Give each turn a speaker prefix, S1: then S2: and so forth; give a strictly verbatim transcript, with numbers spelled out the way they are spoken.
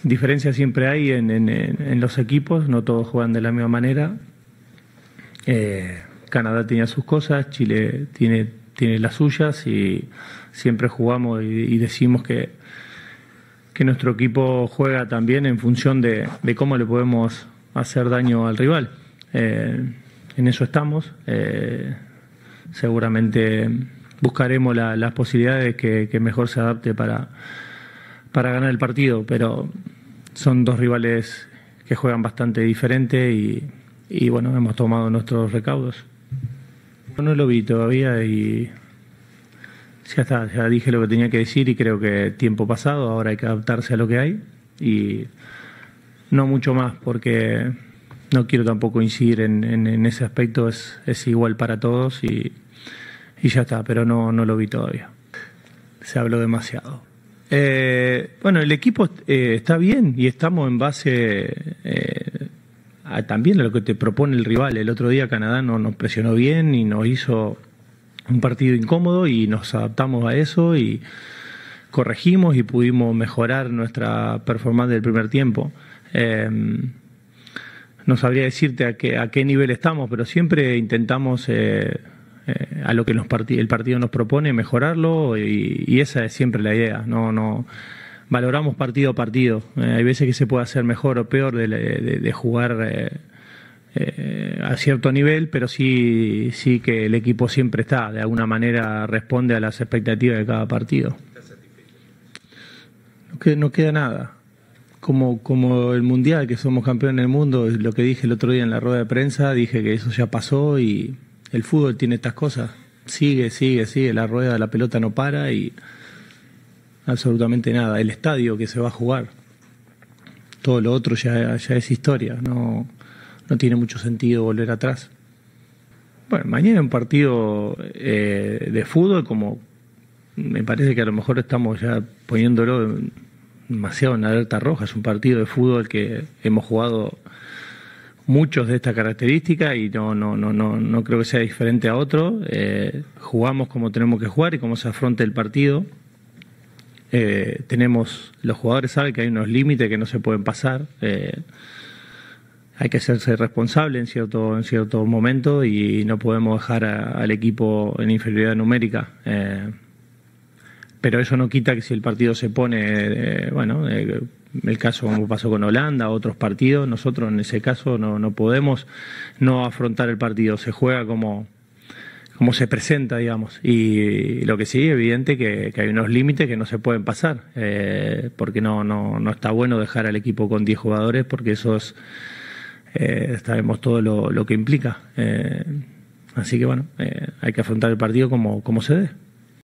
S1: Diferencias siempre hay en, en, en los equipos, no todos juegan de la misma manera. Eh, Canadá tenía sus cosas, Chile tiene, tiene las suyas y siempre jugamos y, y decimos que, que nuestro equipo juega también en función de, de cómo le podemos hacer daño al rival. Eh, en eso estamos. Eh, seguramente buscaremos la, las posibilidades que, que mejor se adapte para, para ganar el partido, pero son dos rivales que juegan bastante diferente y, y bueno, hemos tomado nuestros recaudos. No lo vi todavía y ya está, ya dije lo que tenía que decir y creo que tiempo pasado, ahora hay que adaptarse a lo que hay y no mucho más porque no quiero tampoco incidir en, en, en ese aspecto, es, es igual para todos y, y ya está, pero no, no lo vi todavía. Se habló demasiado. Eh, bueno, el equipo eh, está bien y estamos en base eh, a, también a lo que te propone el rival. El otro día Canadá no, nos presionó bien y nos hizo un partido incómodo y nos adaptamos a eso y corregimos y pudimos mejorar nuestra performance del primer tiempo. Eh, no sabría decirte a qué, a qué nivel estamos, pero siempre intentamos eh, eh, a lo que nos part- el partido nos propone mejorarlo y, y esa es siempre la idea. No, no valoramos partido a partido. Eh, hay veces que se puede hacer mejor o peor de, de, de jugar eh, eh, a cierto nivel, pero sí, sí que el equipo siempre está, de alguna manera responde a las expectativas de cada partido. No queda, no queda nada. Como, como el Mundial, que somos campeones del mundo, lo que dije el otro día en la rueda de prensa, dije que eso ya pasó y el fútbol tiene estas cosas. Sigue, sigue, sigue, la rueda, la pelota no para y absolutamente nada. El estadio que se va a jugar, todo lo otro ya, ya es historia, no, no tiene mucho sentido volver atrás. Bueno, mañana un partido eh, de fútbol, como me parece que a lo mejor estamos ya poniéndolo en, demasiado en alerta roja. Es un partido de fútbol que hemos jugado muchos de esta característica y no no no no no creo que sea diferente a otro. Eh, jugamos como tenemos que jugar y cómo se afronta el partido. Eh, tenemos, los jugadores saben que hay unos límites que no se pueden pasar. Eh, hay que hacerse responsable en cierto en cierto momento y no podemos dejar a, al equipo en inferioridad numérica. Eh, Pero eso no quita que si el partido se pone, eh, bueno, eh, el caso como pasó con Holanda, otros partidos, nosotros en ese caso no, no podemos no afrontar el partido. Se juega como, como se presenta, digamos. Y lo que sí, evidente que, que hay unos límites que no se pueden pasar, eh, porque no, no, no está bueno dejar al equipo con diez jugadores, porque eso es, eh, sabemos todo lo, lo que implica. Eh, así que bueno, eh, hay que afrontar el partido como, como se dé.